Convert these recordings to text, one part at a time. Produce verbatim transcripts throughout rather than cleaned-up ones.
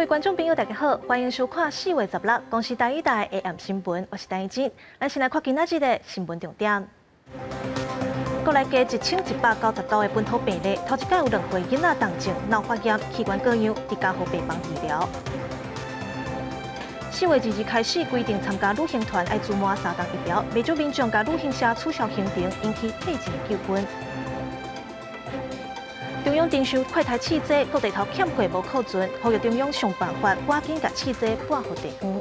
观众朋友，大家好，欢迎收看四月十六公视台一台 A M 新闻，我是陈怡静。咱先来看今仔日的新闻重点。国内加一千一百九十九个本土病例，头一届有两岁囡仔重症脑发炎、器官各样，伫家互病房治疗。四月二日开始规定，参加旅行团要注满三档疫苗，未少民众甲旅行社取消行程，引起退钱纠纷。 中央征收快台试剂，各地头欠过无扣存，呼吁中央想办法，赶紧甲试剂拨互地方。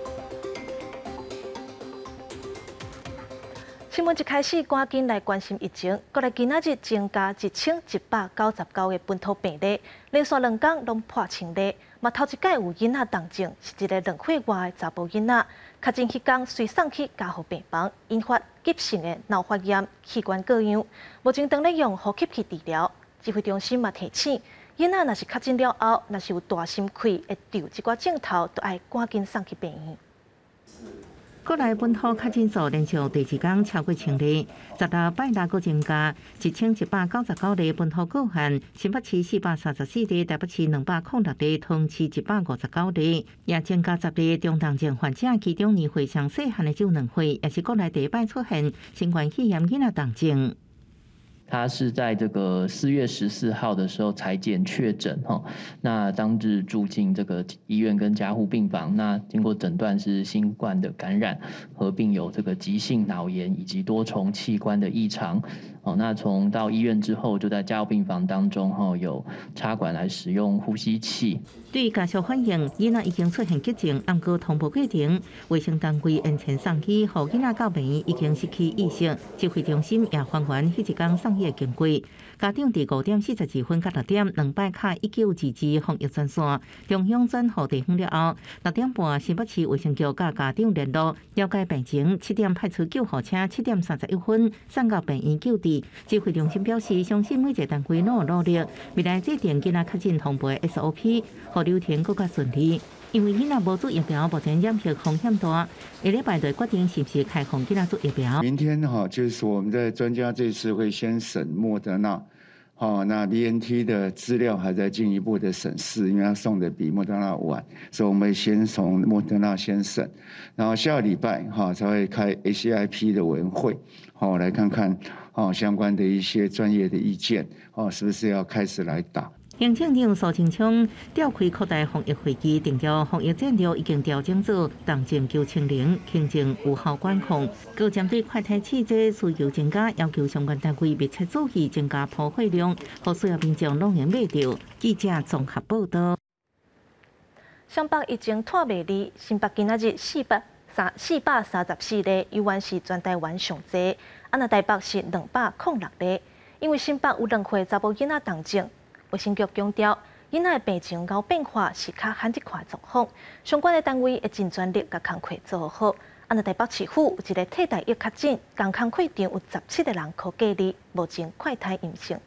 新闻一开始，赶紧来关心疫情。国内今仔日增加一千一百九十九个本土病例，连续两天拢破千例。嘛头一届有囡仔重症，是一个两岁外的查甫囡仔，确诊迄天随送去家护病房，引发急性的脑发炎、器官各样，目前正咧用呼吸器治疗。 指挥中心嘛提醒，囡仔若是确诊了后，若是有大心悸、会掉一寡镜头，都爱赶紧送去病院。 国内本土确诊数连续第二天超过千例，十六拜六个增加一千一百九十九例本土个案，新北市四百三十四例，台北市两百零六例，桃市一百五十九例，也增加十例中重症患者，其中年岁上细汉的只有两岁，也是国内第一摆出现新冠肺炎囡仔重症。 他是在这个四月十四号的时候采检确诊哈，那当日住进这个医院跟加护病房，那经过诊断是新冠的感染，合并有这个急性脑炎以及多重器官的异常。哦，那从到医院之后，就在加护病房当中哈有插管来使用呼吸器。 对家属反映，囡仔已经出现急症，按过通报过程，卫生单位因前送去，互囡仔到病院已经失去意识。指挥中心也还原迄一天送。 的经过，家长伫五点四十二分到六点两摆卡一九二二防疫专线，中央转互地方了后，六点半新北市卫生局甲家长联络了解病情，七点派出救护车，七点三十一分送到病院救治。指挥中心表示，相信每一个单位拢有努力，未来制定囡仔确诊通报 S O P， 互流程更加顺利。 因为囡仔无做疫苗，目前染疫风险大。下礼拜就决定是不是开放囡仔做疫苗。 明天哈，就是说我们的专家这次会先审莫德纳，好，那 B N T 的资料还在进一步的审视，因为他送的比莫德纳晚，所以我们先从莫德纳先审，然后下个礼拜哈才会开 A C I P 的委员会，好来看看哦相关的一些专业的意见，哦是不是要开始来打。 行政长苏清昌召开扩大防疫会议，定调防疫战略已经调整做重症九清零，轻症有效管控。各针对快筛试剂需求增加，要求相关单位密切注意增加铺货量，互需要民众拢能买到。记者综合报道。 上北疫情拖袂离，新北今仔日四百三四百三十四例，依然是全台湾上济。啊，那台北是两百零六例，因为新北有两岁查甫囡仔重症。 卫生局强调，囡仔的病情高变化是较罕一看状况，相关的单位会尽全力甲工课做好。啊，那台北市府有一个替代役确诊，共工课场有十七个人可隔离，目前快筛阴性。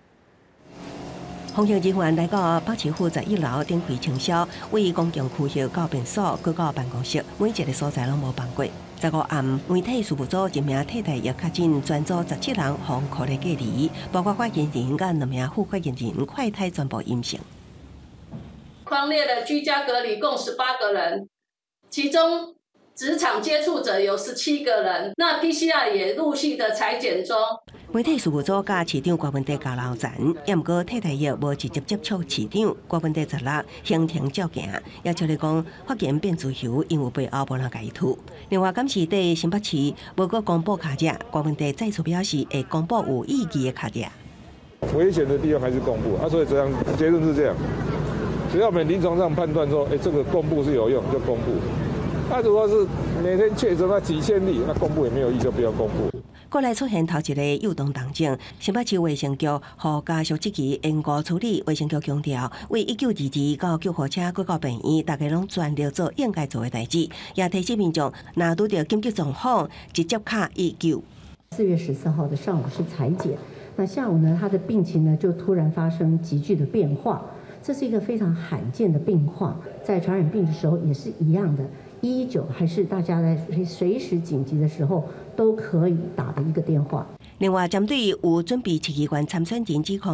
防疫人员来到北市府十一楼顶开清消，为公共区域告便所、各个办公室，每一个所在拢无放过。 十五暗，媒体事务组一名替代役确诊，全组十七人防隔离隔离，包括发言人甲两名副发言人快筛全部阴性。 匡列的居家隔离共十八个人，其中职场接触者有十七个人，那 P C R 也陆续的采检中。 媒体事务组甲市长郭文德交流战，也毋过替代役无直接接触市长，郭文德十六行程照行，也照咧讲发言变自由，因为背后无人甲伊吐。另外，今次在新北市无个公布卡价，郭文德再次表示会公布有意义的卡价。 危险的地方还是公布啊，所以这样结论是这样。只要我们临床上判断说，哎、欸，这个公布是有用，就公布。那、啊、如果是每天确诊那几千例，那公布也没有意义，就不要公布。 国内出现头一个幼童重症，新北市卫生局和家属积极延误处理。卫生局强调，为一九二二到救护车过到病院，大家拢全力做应该做的代志，也提醒民众，若遇到紧急状况，直接卡一九。 四月十四号的上午是采检，那下午呢，他的病情呢就突然发生急剧的变化，这是一个非常罕见的病况，在传染病的时候也是一样的。一一九还是大家在随时紧急的时候都可以打的一个电话。 另外，针对有准备七亿元参选人指控，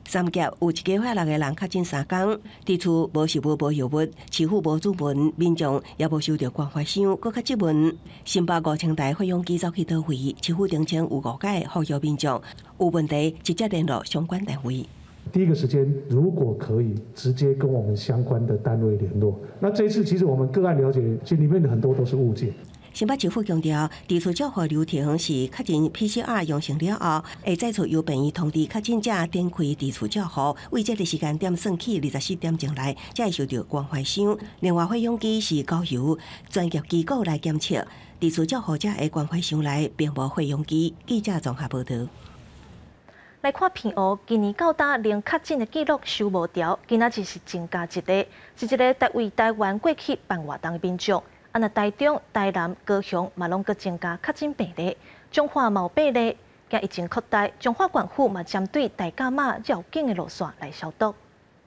三劫有一家伙六个人确诊三工，伫厝无食物无药物，市府无主文，民众也无收到关怀箱，搁较质问。新北五千台费用机走去倒位，市府澄清有误解，呼吁民众有问题直接联络相关单位。 第一个时间，如果可以直接跟我们相关的单位联络。那这一次其实我们个案了解，其实里面的很多都是误解。 新北市府强调，地处照护流程是确诊 P C R 阳性了后，会再次由病院通知确诊者展开地处照护，为这个时间点算起二十四点钟内，才会收到关怀箱。另外，费用机是交由专业机构来检测，地处照护者的关怀箱内并无费用机。记者综合报道。 来看片湖，今年到达零确诊的记录收无掉，今仔日是增加一个，是一个台为台湾过去办活动的民众。啊，那台中、台南、高雄嘛，拢搁增加确诊病例，彰化嘛有八例，惊疫情扩大，彰化县府嘛针对大甲妈绕境的路线来消毒。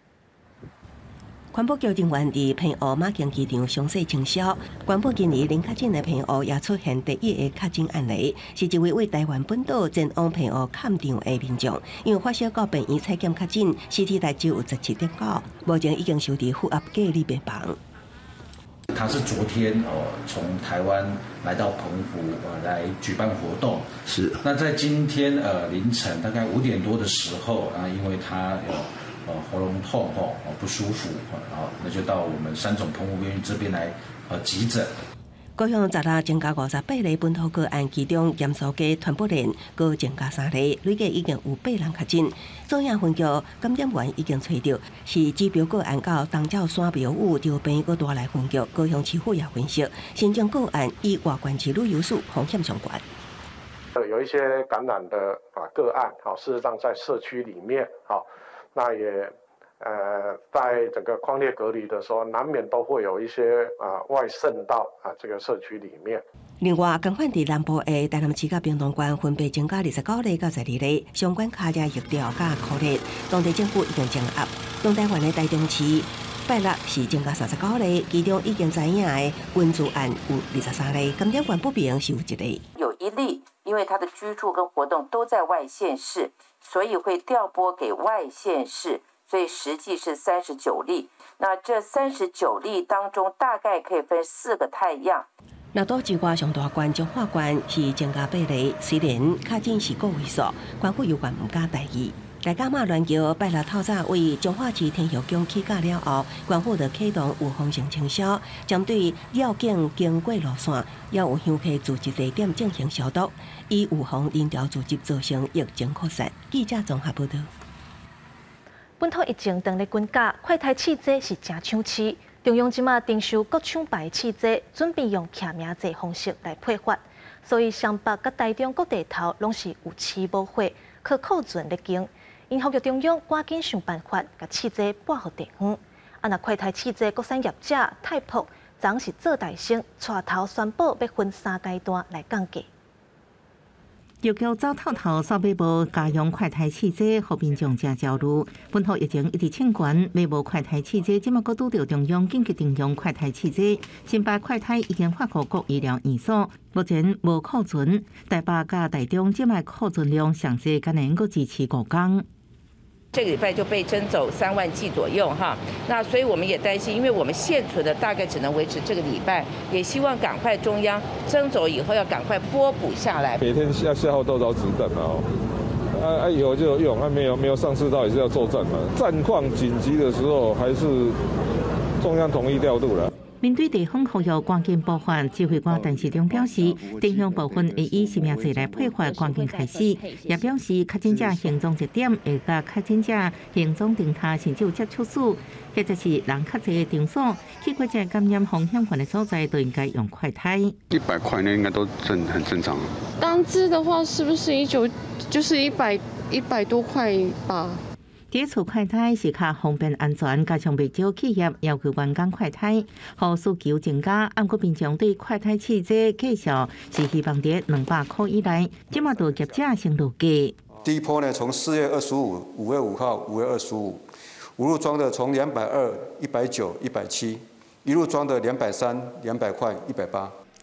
环保局人员伫平湖马经机场详细清消，宣布今年零确诊的平湖也出现第一个确诊案例，是一位为台湾本岛前往平湖看场的民众，因为发烧到病院采检确诊 ，C T 值只有十七点九，目前已经收伫负压隔离病房。 他是昨天哦从台湾来到澎湖呃来举办活动，是。那在今天呃凌晨大概五点多的时候啊，因为他有呃喉咙痛哦不舒服，然后那就到我们三总澎湖医院这边来呃急诊。 高雄十日增加五十八例本土个案，其中盐酥鸡传播链各增加三例，累计已经有八人确诊。中央分局感染源已经找到，是指标个案到东照山庙宇招病个大来分局，高雄市府也分析，新增个案与外观区旅游数风险相关。 有一些感染的啊个案，好，事实上在社区里面，好，那也。呃，在整个匡列隔离的时候，难免都会有一些啊、呃、外渗到啊这个社区里面。 另外，同款伫南部的台南市甲屏东县分别增加二十九例到十二例相关卡车疫调甲可例，当地政府已经掌握。东台湾的台中市拜六是增加三十九例，其中已经知影的温主案有二十三例，感染源不明是有一例。 有一例，因为他的居住跟活动都在外县市，所以会调拨给外县市。所以实际是三十九例，那这三十九例当中，大概可以分四个太阳。 那岛之外上大县彰化县是增加八例，虽然确诊是个位数，县府有关唔敢大意。大甲妈乱桥拜六透早为彰化市天后宫起驾了后，县府就启动有风险清消，针对绕境经过路线，也有香客聚集地点进行消毒，以预防人潮聚集造成疫情扩散。记者综合报道。 本土疫情当咧滚价，快筛试剂是真抢市。中央即马订收各厂牌试剂，准备用徛名制方式来配发，所以湘北甲台中各地头拢是有吃无货，可库存咧经。因呼吁中央赶紧想办法，甲试剂拨互地方。啊，若快筛试剂国产业者太朴，昨是做大声，带头宣布要分三阶段来降价。 药局早透透扫买无家用快筛试剂，互民众正焦虑。本土疫情一直清悬，买无快筛试剂，即马阁拄到中央紧急停用快筛试剂。新北快筛已经发给各医疗院所，目前无库存。台北甲台中即卖库存量上济，可能阁支持五天。 这个礼拜就被征走三万剂左右哈，那所以我们也担心，因为我们现存的大概只能维持这个礼拜，也希望赶快中央征走以后要赶快拨补下来。 每天要消耗多少子弹嘛？哦，啊啊有就用，啊没有没有上市到也是要作战嘛。战况紧急的时候，还是中央统一调度了。 面对地方呼吁赶紧补发，指挥官陈时中表示，定向部分会以实名制来配发，赶紧开始。也表示，确诊者行踪节点会甲确诊者行踪定他甚至有接触史，或者是人较侪的场所，去过这感染风险悬的所在，都应该用快筛。 一百块呢，应该都正很正常。 当支的话，是不是一九就是一百一百多块吧？ 接触快筛是较方便安全，加上不少企业要求员工快筛，互需求增加。按过民众对快筛试剂介绍是希望在两百块以内，即马到业者先落价。 第一波呢，从四月二十五、五月五号、五月二十五，五入装的从两百二、一百九、一百七，一入装的两百三、两百块、一百八。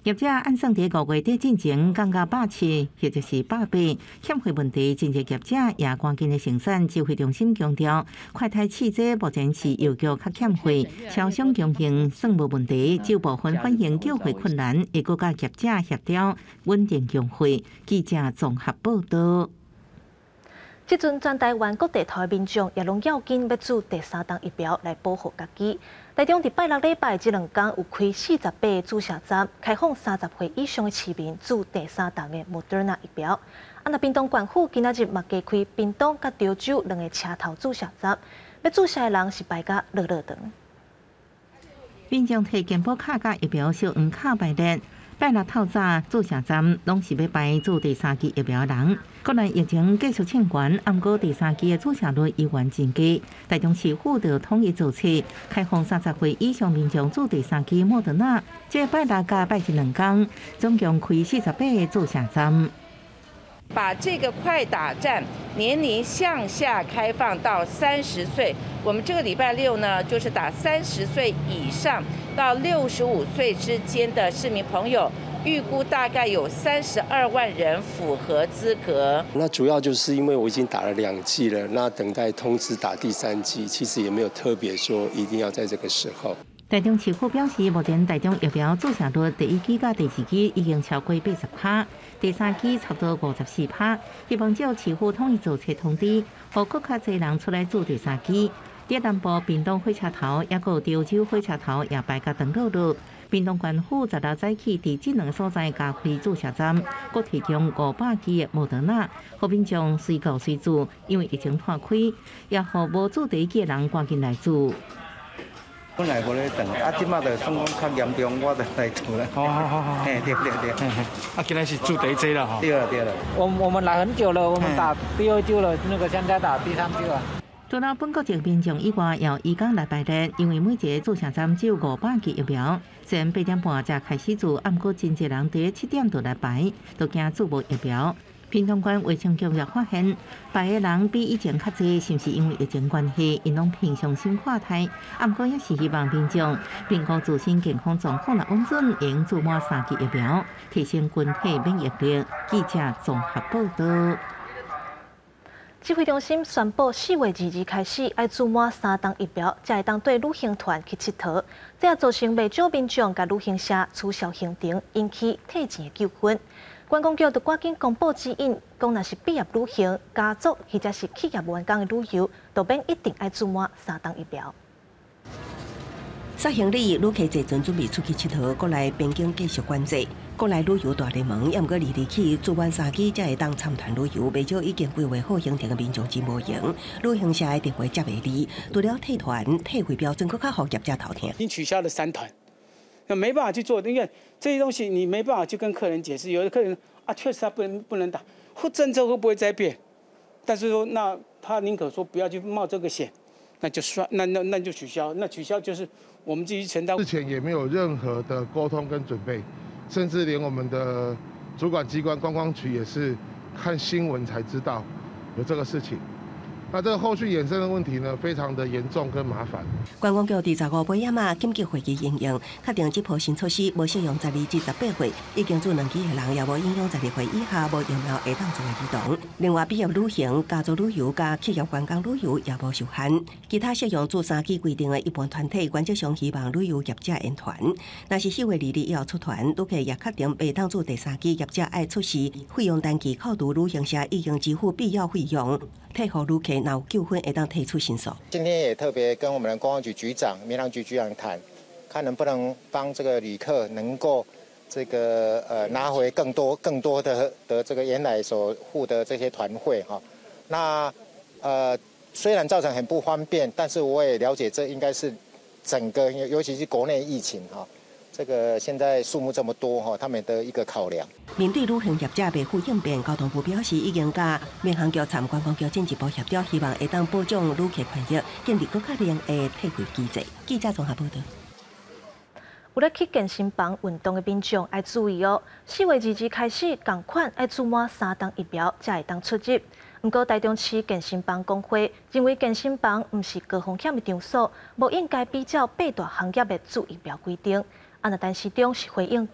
业者按算伫五月底进前降价百七，或者是百八，欠费问题，真侪业者也赶紧的生产。指挥中心强调，快泰汽车目前是邮局较欠费，超商经营算无问题，只有部分反映缴费困难，会搁甲业者协调稳定用费。记者综合报道。 即阵全台湾各地头的民众也拢要紧要注第三档疫苗来保护家己。台中伫拜六礼拜即两天有开四十八个注射站，开放三十岁以上的市民注第三档的莫德纳疫苗。啊，那屏东县府今仔日嘛加开屏东甲潮州两个车头注射站，要注射的人是排甲热热长。 民众摕健保卡甲疫苗小黄卡排列。拜六透早注射站拢是要排注第三剂疫苗的人。国内疫情继续欠悬，毋过第三剂的注射率依然真低。台中市府就统一做册，开放三十岁以上民众注第三剂莫德纳。这拜六甲拜日两天，总共开四十八个注射站。 把这个快打站年龄向下开放到三十岁，我们这个礼拜六呢，就是打三十岁以上到六十五岁之间的市民朋友，预估大概有三十二万人符合资格。 那主要就是因为我已经打了两剂了，那等待通知打第三剂，其实也没有特别说一定要在这个时候。 台中市府表示，目前台中疫苗注射率第一剂甲第二剂已经超过八十趴，第三剂差不多五十四趴。希望照市府统一做册通知，让更较侪人出来注第三剂。伫南部屏东火车头，也有潮州火车头也排甲长乐路。屏东县府十六早起伫这两个所在加开注射站，各提供五百剂的莫德纳，互民众随购随注。因为疫情拓开，也互无注第一剂的人赶紧来注。 本来无咧等，啊，即马就算讲较严重，我就来做啦。好好好好，嘿，对对对， 啊，今天是注第一剂了哈。 对了对了， 我我们来很久了，我们打第二剂了，那个现在打第三剂了。 除了本国籍民众以外，也有移工来排列，因为每一个注射站只有五百剂疫苗。虽然八点半才开始注，不过真侪人伫七点就来排，都惊注无疫苗。屏东县卫生局也发现，排的人比以前较侪，是毋是因为疫情关系，因拢平常心看待。啊，不过也是希望民众评估自身健康状况若稳准，应注满三剂疫苗，提升群体免疫力。记者综合报道。 指挥中心宣布，四月二日开始，要注满三档疫苗，才会当对旅行团去佚佗。这也造成不少民众甲旅行社取消行程，引起退钱的纠纷。观光局就赶紧公布指引，讲若是毕业旅行、家族或者是企业员工的旅游，就免一定要注满三档疫苗。 杀行李，旅客坐船准备出去佚佗，国内边境继续管制。国内旅游大联盟，也毋过二日起注满三支才会当参团旅游。不少已经规划好行程的民众真无闲，旅行社的电话接袂离，除了退团、退回标，真更较互业者头疼。 已经取消了三团，那没办法去做，因为这些东西你没办法去跟客人解释。有的客人啊，确实他不能不能打，或政策会不会再变？但是说，那他宁可说不要去冒这个险，那就算，那那那就取消，那取消就是我们自己承担。 之前也没有任何的沟通跟准备，甚至连我们的主管机关观光局也是看新闻才知道有这个事情。那这个后续衍生的问题呢，非常的严重跟麻烦。 观光局伫十五尾仔嘛紧急会议应用，确定这波新措施无适用十二至十八岁，已经做两期的人，也无影响十二岁以下无疫苗会当做的儿童。另外，毕业旅行、家族旅游加企业观光旅游也无受限。其他适用做三期规定的一般团体，原则上希望旅游业者延团。若是四月二日以后出团，旅客也确定袂当做第三期，业者爱出示费用单据，扣除旅行社已经支付必要费用，退互旅客。有纠纷，会当提出申诉。 今天也特别跟我们的公安局局长、民航局局长谈，看能不能帮这个旅客能够这个呃拿回更多更多的的这个原来所付的这些团费哈。那呃虽然造成很不方便，但是我也了解这应该是整个尤其是国内疫情哈。这个现在数目这么多哈，他们的一个考量。 面对旅行业者未付应变，交通部表示已经甲民航局、参观光局进一步协调，希望会当保障旅客权益，建立更确定的退回机制。记者综合报道。 有咧去健身房运动的民众要注意哦，四月二日开始，同款要注满三档疫苗才会当出入。不过，台中市健身房工会认为健身房毋是高风险的场所，无应该比较八大行业的注疫苗规定。啊，那陈市长是回应讲，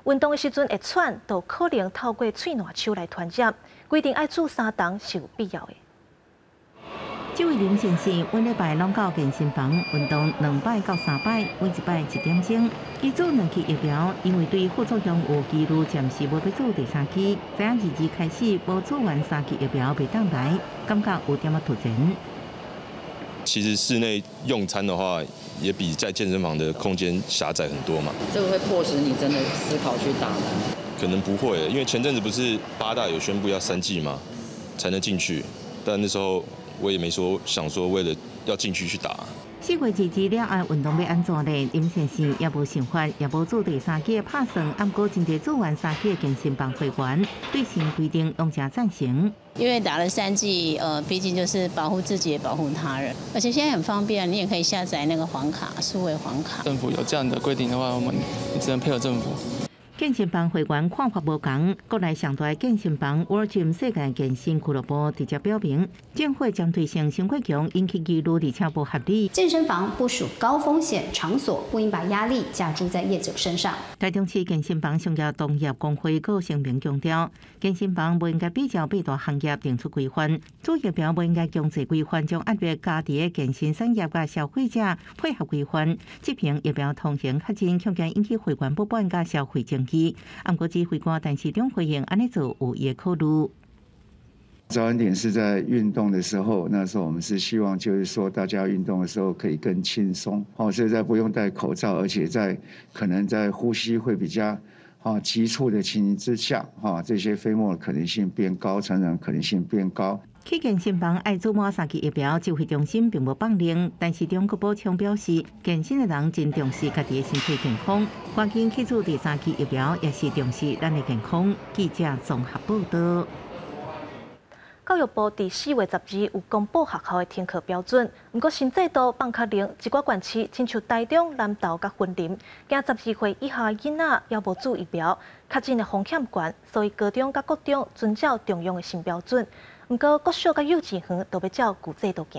运动的时阵会喘，就可能透过喙烂手来传染。规定爱煮三顿是有必要的。 这位林先生每礼拜拢到健身房运动两摆到三摆，每一摆一点钟。伊做两期疫苗，因为对副作用有疑虑，暂时无要做第三期。知影日日开始无做完三期疫苗袂当来，感觉有点仔突然。 其实室内用餐的话，也比在健身房的空间狭窄很多嘛。 这个会迫使你真的思考去打吗？ 可能不会，因为前阵子不是八大有宣布要三剂嘛，才能进去，但那时候。我也没说想说为了要进去去打。 四月二日了后，运动要安怎呢？林先生也无想法，也无做第三期的拍算，按过真侪做完三期的健身房会员，对新规定拢加赞成。 因为打了三剂，呃，毕竟就是保护自己也保护他人，而且现在很方便，你也可以下载那个黄卡，数位黄卡。 政府有这样的规定的话，我们只能配合政府。 健身房会员看法无同，国内上大健身房 World Gym 世界健身俱乐部直接表明，建会针对性伤过强引起记录，而且不合理。 健身房不属高风险场所，不应把压力加诸在业者身上。 台中市健身房商业同业工会个声明强调，健身房不应该比较八大行业定出规范，做疫苗不应该强制规范，将压力加伫健身产业甲消费者配合规范。这瓶疫苗通行确诊，恐惊引起会员不满甲消费争。按国指挥官陈时中回应，安尼做有也考虑。 早晚点是在运动的时候，那时候我们是希望就是说大家运动的时候可以更轻松，哦，所以在不用戴口罩，而且在可能在呼吸会比较啊急促的情形之下，哈，这些飞沫的可能性变高，传染可能性变高。 去健身房爱做满三期疫苗，指挥中心并无放令，但是中国补充表示，健身的人真重视家己的身体健康，赶紧去做第三期疫苗，也是重视咱的健康。记者综合报道。 教育部伫四月十日有公布学校的停课标准，不过新制度放较令一寡县市，亲像台中、南投甲云林，惊十二岁以下的囡仔也无注疫苗，确诊的风险悬，所以高中甲国中遵照中央的新标准。不过国小甲幼稚园都要照旧制度行。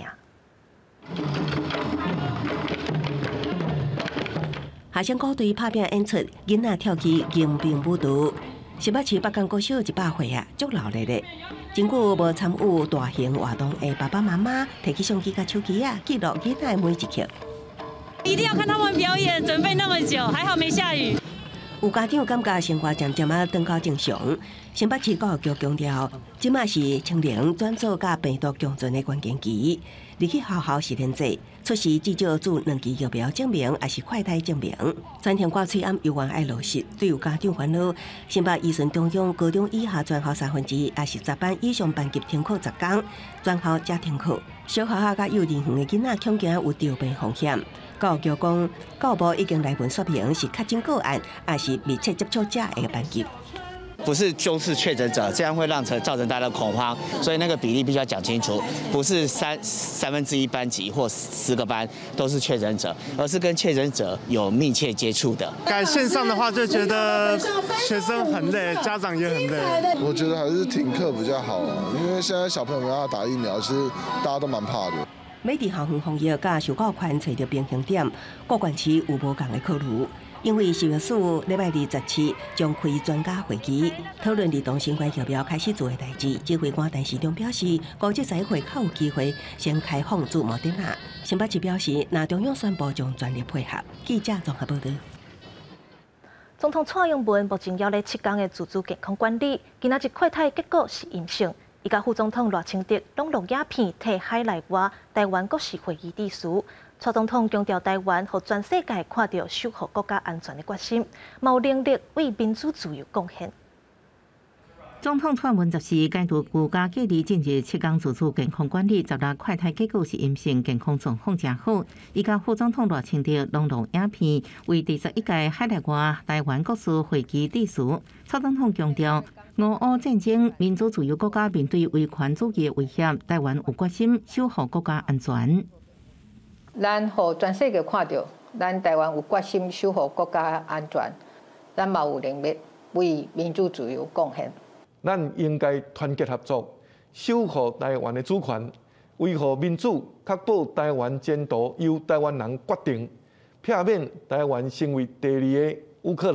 学生鼓队拍拼演出，囡仔跳起迎宾舞蹈。新北市北港国小一百岁啊，足闹热的。真久无参与大型活动的爸爸妈妈，摕起相机甲手机啊，记录囡仔每一刻。 一定要看他们表演，准备那么久，还好没下雨。 有家长感觉生活渐渐啊转到正常。新北市教育局强调，即马是清零转做甲病毒共存的关键期。入去学校实验制，出示至少做两期疫苗证明，还是快筛证明。全天挂催暗有关爱落实，对有家长烦恼。新北宜顺中央高中以下全校三分之一，也是十班以上班级停课十天，全校才停课。小学校甲幼稚园的囡仔恐惊有着病风险。教育局讲，教育部已经来文说明是确诊个案，还是密切接触者的班级。 不是就是确诊者，这样会让成造成大家的恐慌，所以那个比例必须要讲清楚，不是三三分之一班级或十个班都是确诊者，而是跟确诊者有密切接触的。 改线上的话，就觉得学生很累，家长也很累。 我觉得还是停课比较好，因为现在小朋友要打疫苗，其实大家都蛮怕的。 每伫校园防疫甲受教权找到平衡点，各县市有无共的考虑。因为十月四礼拜二十七将开专家会议，讨论儿童新冠疫苗开始做的代志。指挥官陈时中表示，估计十一会较有机会先开放做莫德纳。新北市表示，那中央宣布将全力配合。记者综合报道。 总统蔡英文目前要咧七天的自主健康管理，今仔日快筛结果是阴性。伊甲副总统赖清德拢录影片替海内外台湾国事会议致辞。蔡总统强调台湾和全世界看到守护国家安全的决心，嘛有能力为民主自由贡献。 总统蔡文十四解读国家隔离近日七天自主健康管理，十六快筛结果是阴性，健康状况真好。伊甲副总统赖清德拢录影片为第十一届海内外台湾国事会议致辞。蔡总统强调，俄乌战争，民主自由国家面对威权主义的威胁，台湾有决心守护国家安全。 咱互全世界看到，咱台湾有决心守护国家安全，咱嘛有能力为民主自由贡献。 咱应该团结合作，守护台湾的主权，维护民主，确保台湾前途由台湾人决定，避免台湾成为第二个乌克兰。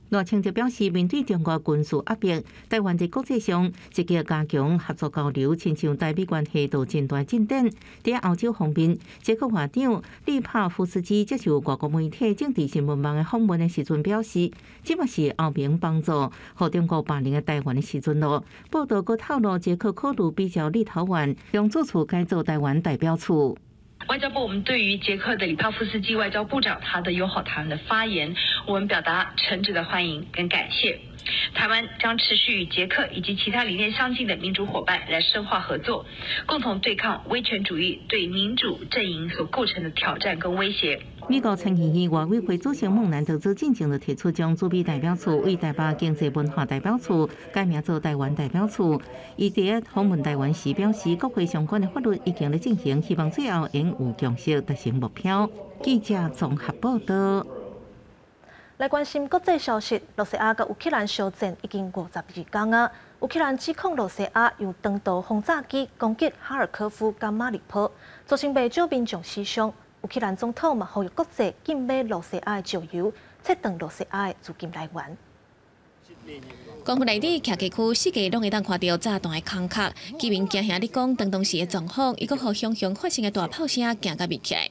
赖清德表示，面对中国军事压迫，台湾在国际上积极加强合作交流，亲像台美关系都真大进展。在欧洲方面，捷克外长利帕夫斯基接受外国媒体政治新闻网的访问的时阵表示，这嘛是欧盟帮助和中国霸凌的台湾的时阵咯。报道阁透露，捷克考虑比较立陶宛，用住处改造台湾代表处。 外交部，我们对于捷克的里帕夫斯基外交部长他的友好台湾的发言，我们表达诚挚的欢迎跟感谢。台湾将持续与捷克以及其他理念相近的民主伙伴来深化合作，共同对抗威权主义对民主阵营所构成的挑战跟威胁。 美国参议院外委会主席孟兰德则进前就提出，将驻美代表处为台北经济文化代表处改名做台湾代表处。伊伫访问台湾时表示，国会相关的法律已经在进行，希望最后能有共识达成目标。记者综合报道。 来关心国际消息，罗西亚甲乌克兰相战已经五十二天啊。乌克兰指控罗西亚用长途轰炸机攻击哈尔科夫甲马里坡，造成不少民众死伤。乌克兰总统嘛呼吁国际禁买罗西亚的石油，切断罗西亚的资金来源。 光复内底徛街区，四界拢会当看到炸弹的空壳，居民惊吓你讲当当时的状况，伊阁互熊熊发生的大炮声惊甲密起来。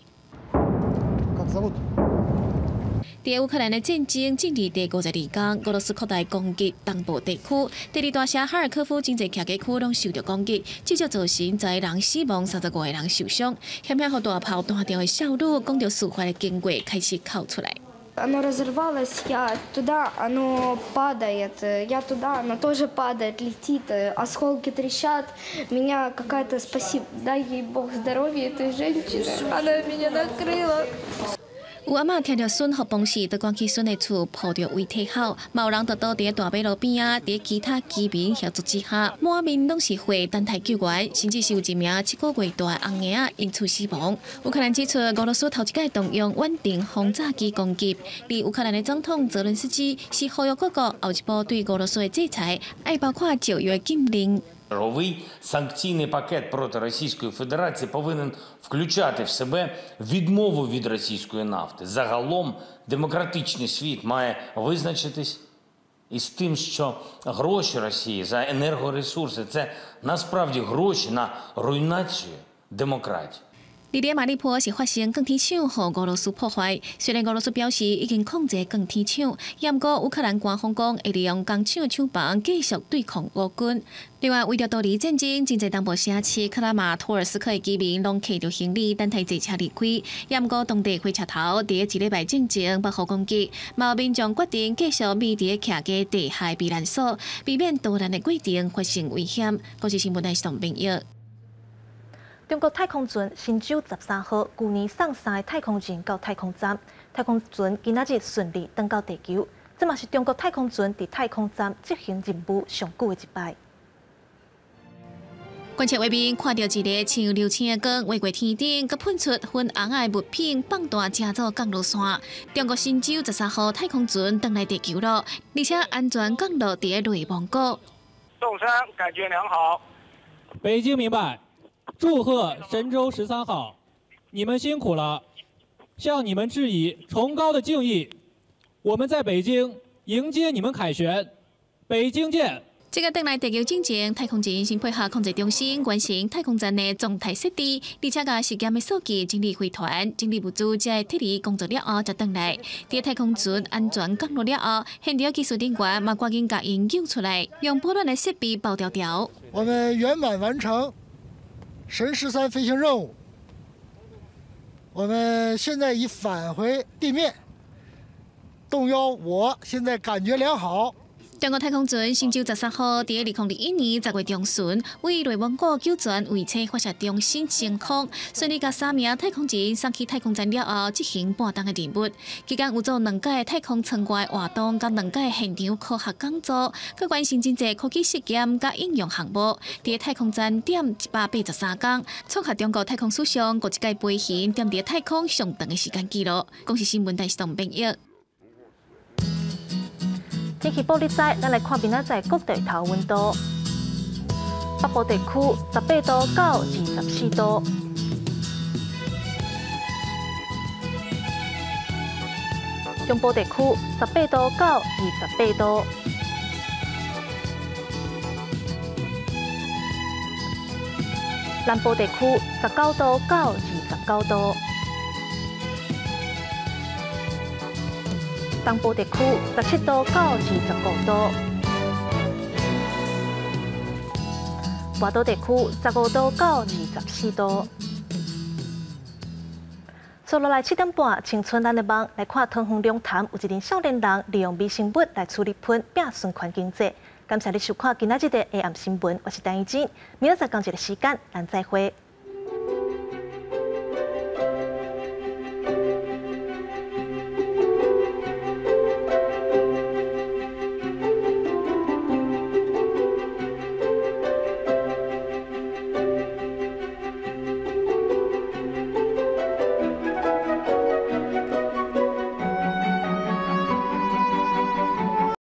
在乌克兰的战争进入第五十二天，俄罗斯扩大攻击东部地区，第二大城哈尔科夫经济徛街区拢受到攻击，至少造成十个人死亡，三十五个人受伤。险险互大炮弹中的少女讲到事发的经过，开始哭出来。 Оно разорвалось, я туда, оно падает, я туда, оно тоже падает, летит, осколки трещат. Меня какая-то спасибо, дай ей Бог здоровья этой женщине, она меня накрыла. 有阿嬷听到孙福帮时，就赶去孙的厝抱着遗体后，嘛有人就倒伫大马路边啊，伫其他居民协助之下，满面拢是血，等待救援，甚至是有一名七个月大的红婴仔因此死亡。乌克兰指出，俄罗斯头一届动用稳定轰炸机攻击，而乌克兰的总统泽伦斯基是呼吁各国后一步对俄羅斯的制裁，爱包括石油的禁令。 Новий санкційний пакет проти Російської Федерації повинен включати в себе відмову від російської нафти. Загалом демократичний світ має визначитись із тим, що гроші Росії за енергоресурси – це насправді гроші на руйнацію демократії. 伫咧马里坡是发生钢铁厂互俄罗斯破坏，虽然俄罗斯表示已经控制钢铁厂，也毋过乌克兰官方讲会利用工厂厂房继续对抗俄军。另外，为着逃离战争，真侪东部城市克拉马托尔斯克的居民拢摕着行李等待坐车离开，也毋过当地火车头伫咧一礼拜之前被互攻击，嘛有民众决定继续秘伫咧徛街地下避难所，避免逃难的过程发生危险。国际新闻台是同朋友。 中国太空船神舟十三号去年送三个太空人到太空站，太空船今仔日顺利登到地球，这嘛是中国太空船伫太空站执行任务上久的一摆。 观测画面看到一个像流星的光划过天顶，佮喷出粉红的物品，放大加速降落伞。中国神舟十三号太空船登来地球了，而且安全降落伫内蒙古。 送山感觉良好。 北京明白。 祝贺神舟十三号，你们辛苦了，向你们致以崇高的敬意。我们在北京迎接你们凯旋，北京见。 这个登来地球之前，太空人先配合控制中心完成太空站的状态设置，而且把实验的数据整理回传，整理物资才会替你工作了后才登来。在太空船安全降落了后，现场技术人员嘛赶紧把因救出来，用破乱的设备包掉掉。 我们圆满完成。 神十三飞行任务，我们现在已返回地面。动幺，我现在感觉良好。 中国太空船神舟十三号伫二零二一年十月中旬为内蒙古酒泉卫星发射中心升空，顺利甲三名太空人送去太空站了后，执行半冬的任务。期间有做两届太空舱外活动，甲两届现场科学讲座，佮完成真侪科技实验甲应用项目。伫太空站点一百八十三天，创下中国太空史上国一届飞行踮伫太空上长的时间纪录。公视新闻台是同朋友。 天气报你知，咱来看明仔载各地头温度。北部地区十八度到二十四度， 中部地区十八度到二十八度。南部地区十九度到二十九度。东部地区十七度到二十五度。外岛地区十五度到二十四度。接落来七点半，青春咱的网来看桃园龙潭有一名少年人利用微生物来处理喷变循环经济。感谢你收看今仔日的 A M 新闻，我是陈怡珍，明仔载同一个时间，咱再会。